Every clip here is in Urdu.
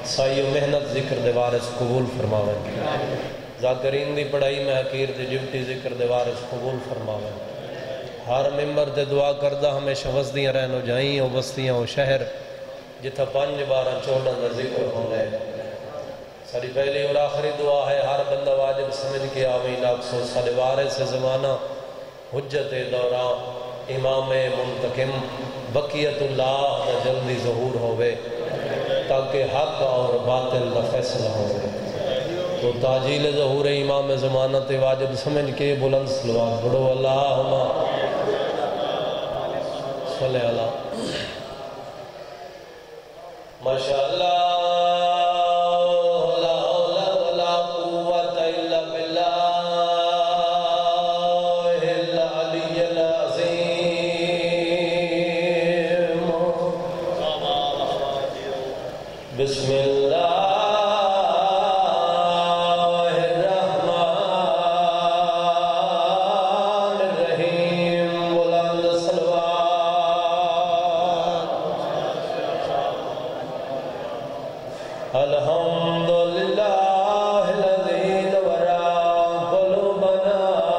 سائی و محنت ذکر دے وارث قبول فرماوے ذاکرین دی پڑھائی میں حقیر دی ڈیوٹی ذکر دے وارث قبول فرماوے ہر ممبر دے دعا کردہ ہمیشہ وسدیاں رہنو جائیں او بستیاں او شہر جتھا 5 12 14 دا ذکر ہونے ساری پہلی اور آخری دعا ہے ہر بندہ واجب سمجھ کے آمین آکسو سارے وارث زمانہ حجت دوران امام منتقم بقیت اللہ دا جلدی ظہور ہوئے تاکہ حق اور باطل دا فیصلہ ہوئے تو تاجیل ظہور امام زمانہ تے واجب سمجھ کے بلند صلوات پڑھو اللہم صلی اللہ ماشاءاللہ بسم اللہ الرحمن الرحیم بلند صلوات الحمدللہ الذی نورا قلوبنا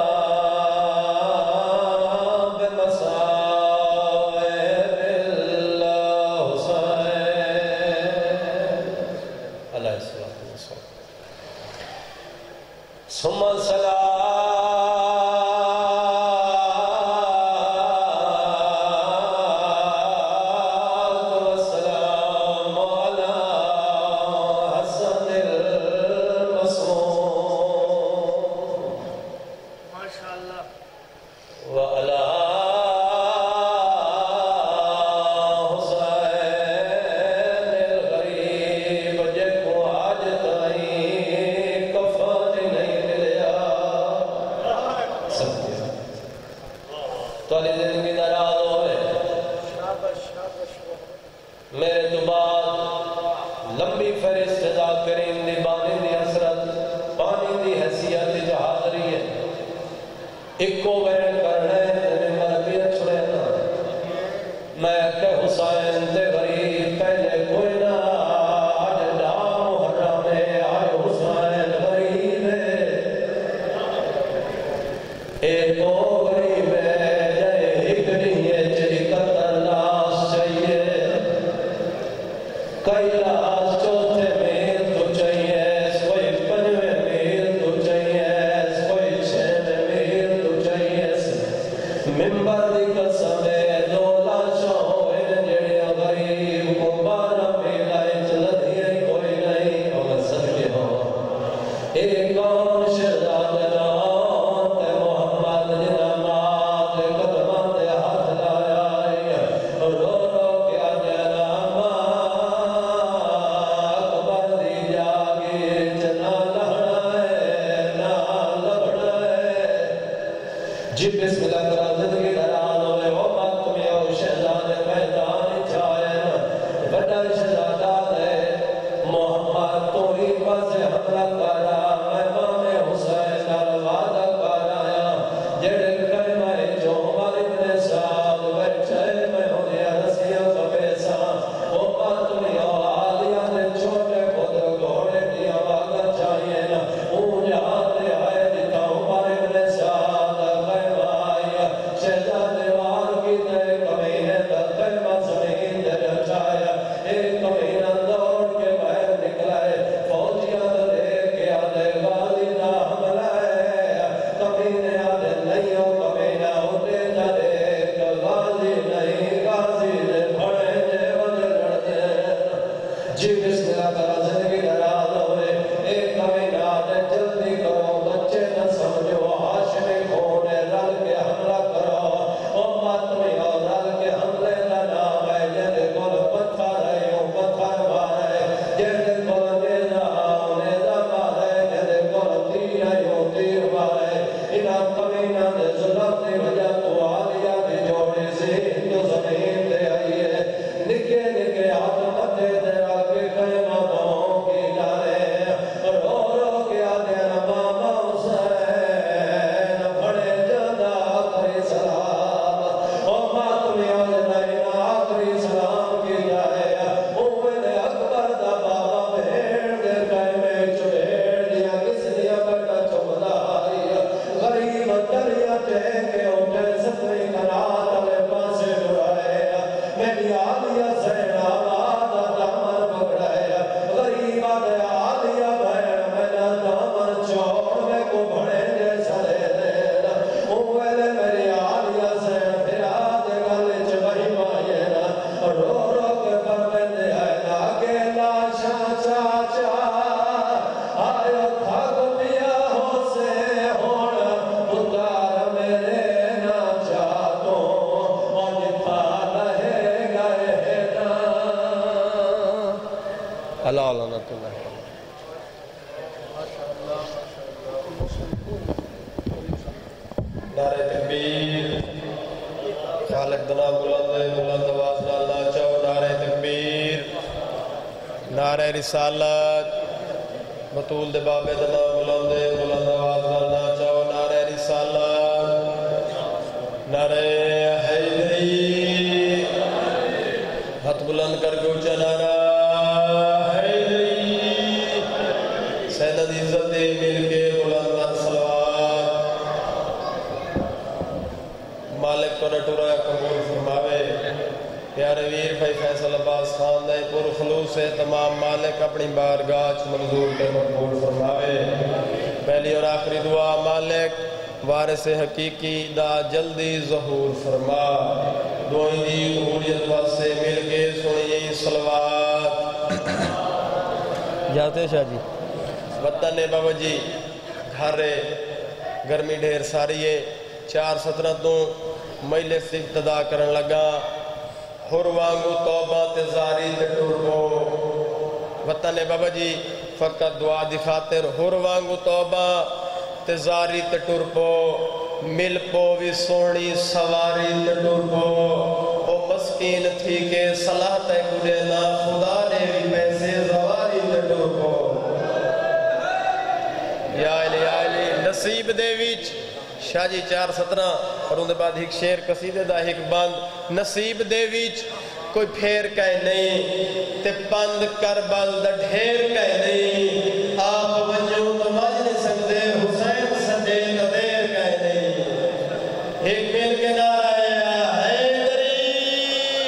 ثم الصلاة والسلام على حسن المصون ما شاء الله وعلى میرے تو بعد لمبی فہرست ذاکرین دی بانی دی حسرت پانی دی حیثیت جہادری ہے ایک کو بیان کر رہے ہیں مربیت چھڑینا میں کہ حسین تے غریب پہلے کوئی نہ آج نام محرم ہے آج حسین غریب ہے ایک کو غریب ہے جائے ایک نہیں ہے چلی قطر لاس چاہیے کئی لاس چوتھے میل تو چاہیے کوئی 5ویں میل تو چاہیے کوئی 6ویں میل تو چاہیے ممبر دی قسم ہے 2 لاشوں ہوئے جڑے غریب کو 12 میلائیں چلتی ہے کوئی نہیں اور سکتے ہو ایک کون شہزاد نام تے محمد جنامات قدمان تے ہاتھ لایا رو رو کیا جنامات جی بسم اللہ کرا زندگی دران ہوئے وہ بات میں اور شہزاد میدان چھائے بڑا شہزادہ ہے محمد تو ہی بس حملہ کرا امام حسین وعدہ کرایا جڑے کلمہ جو ہمارے ابن سعد بیٹھے میں ہونے رسیاں کا پیسا وہ بات میں اور آلیہ نے چھوٹے خود گھوڑے دیا واقع چاہیے نا اون جہاں دے آئے دیتا ہمارے ابن سعد شہزاد وار کی تے کمینے تر زمین دے رچایا ایک کمینہ دوڑ کے باہر نکلا ہے فوجیاں دے کے آدھے غالی نہ حملہ ہے کمینے آدھے نہیں ہو کمینہ ہوتے جانے غازی نہیں غازی دے بھڑے جے وجہ لڑتے جی بسم اللہ کرا زندگی دران ہوئے ایک کمینہ آدھے جلدی کرو بچے نہ سمجھو ہاشم خون رل کے حملہ کرو امت میں اور رل کے حملے کا نام ہے جیسے کل پتھر ہے وہ پتھر مارے جیسے کل نیزہ مارے جیسے کل تیر ہے وہ تیر مارے انہاں کمینہ دے ظلم دی وجہ تو آلیہ بھی جوڑے سے ہندو زمین دے آئیے نکے نکے ہاتھ متے دے راکے قیمہ بہوں کی ڈالے رو رو کے آدھے ماما حسین بڑے جدہ آخری سلام او ماتمی آج نہیں آخری سلام کی جائے اوہ نے اکبر دا بابا اللہ لعنت اللہ. نعرہ تکبیر. خالق دنا بلند آواز نال چاہو نعرہ تکبیر. نعرہ رسالت. بطول دے بابے دنا بلند آواز نال چاہو نعرہ رسالت. نعرہ حیدری. ہاتھ بلند کر کے اونچا نعرہ حیدری. سیدہ دی عزت مل کے بلند صلوات. مالک تو نٹورا قبول فرماوے. پیارے ویر بھائی فیصل عباس خان دے پر خلوص سے تمام مالک اپنی بارگاہ منظور کے مقبول فرماوے. پہلی اور آخری دعا مالک وارث حقیقی دا جلدی ظہور فرما. دعائیں دی قبولیت واسطے مل کے سنیے صلوات. جاتے شاہ جی وطن بابا جی گھر گرمی ڈھیر ساری ہے. 4:17 تو مجلس سے ابتدا کرن لگا. ہر وانگو توبہ تے زاری تے ٹربو. وطن بابا جی فقط دعا دی خاطر ہر وانگو توبہ تے زاری تے ٹربو. مل پو بھی سونی سواری تے ٹربو. او مسکین تھی کہ صلاح تے گڑے نا خدا نے بھی پیسے زواری تے ٹربو. یا علی نصیب دے وچ شاہ جی 4:17 اور ان دے بعد ایک شیر قصیدے دا ایک بند. نصیب دے وچ کوئی پھیر کہے نہیں تے پند کربل دا ڈھیر کہے نہیں. آپ ونجو تو مجھ سکتے حسین سجے دا دیر کہے نہیں. ایک مل کے نعرہ حیدری.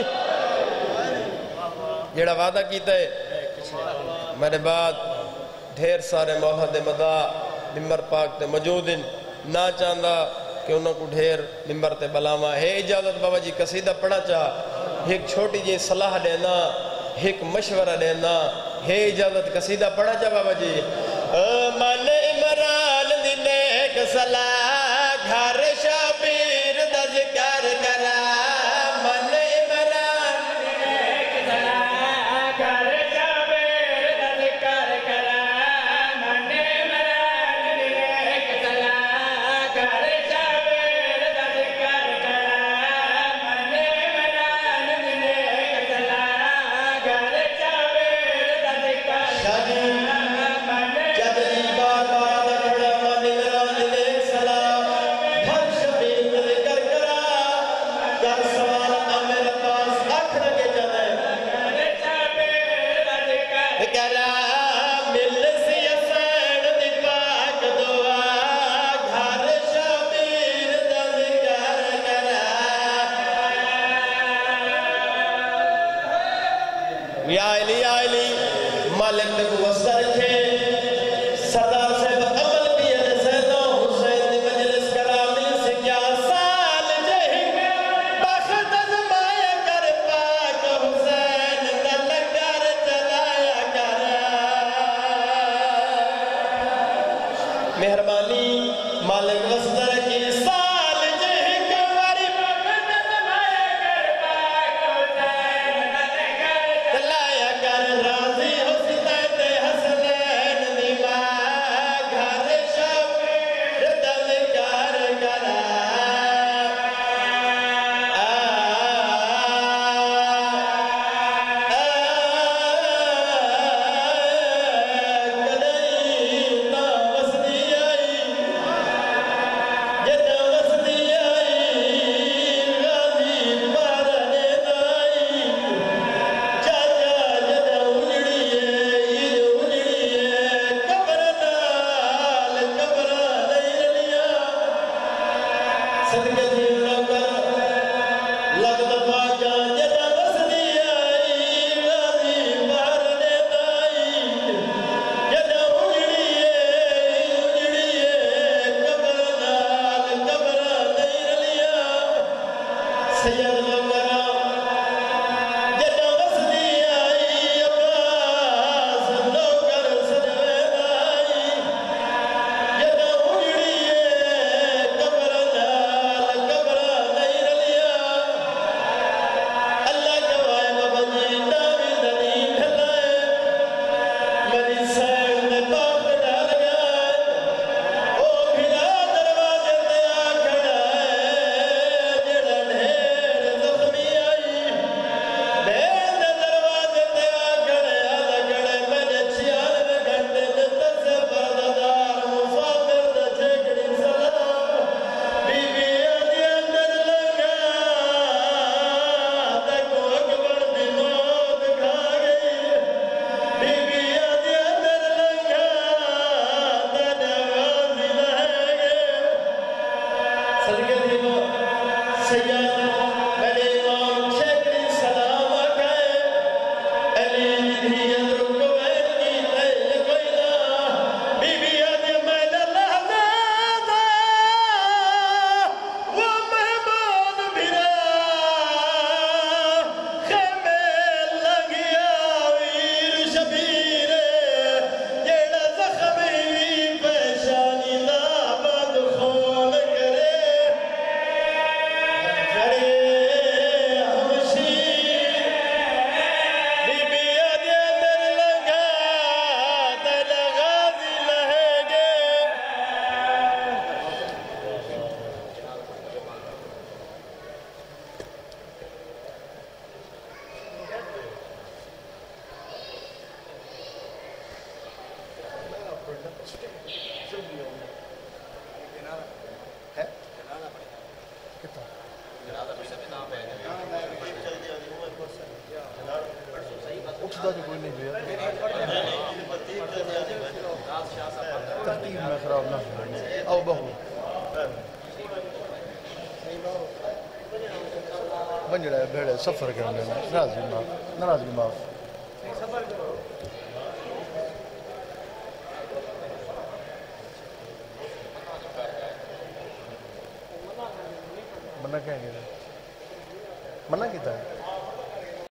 جیڑا وعدہ کیتا ہے میرے بعد ڈھیر سارے مولا دے مدہ ممبر پاک تے موجود ہیں. نہ چاہندہ کہ انہوں کو ڈھیر ممبر تے بلاما ہے. اجازت بابا جی قصیدہ پڑھا چاہ ایک چھوٹی جی صلاح دینا ایک مشورہ دینا ہے. اجازت قصیدہ پڑھا چاہ بابا جی. من عمران دی نیک صلاح گھر شبیر دا ذکر کرا. من عمران دی نیک صلاح گھر شبیر دا ذکر کرا. من عمران دی نیک صلاح گھر شبیر دا ذکر کرا. من عمران دی نیک صلاح گھر شبیر دا ذکر کرا. یا علی مالک نے کو وسط رکھے. سردار صاحب عمل بھی ہے زیدہ حسین دی مجلس کرامی سے کیا سال جہنگ بخت ازمایا کر پاک حسین دلکر چلایا کر. مہربانی مالک وسط رکھے. سال جہنگ واری بخت ازمایا کر پاک حسین دلکر چلایا کر. راضی حسین تے حسنین دی ماں گھر شبیر دا ذکر کرا. کدئی تا وسدی آئی اٹھتا جو کوئی نہیں پیا ترتیب میں خراب نہ او بہو بنجڑا ہے بھیڑے سفر کرنے میں ناراضگی معاف منع کہیں گے منع کیتا ہے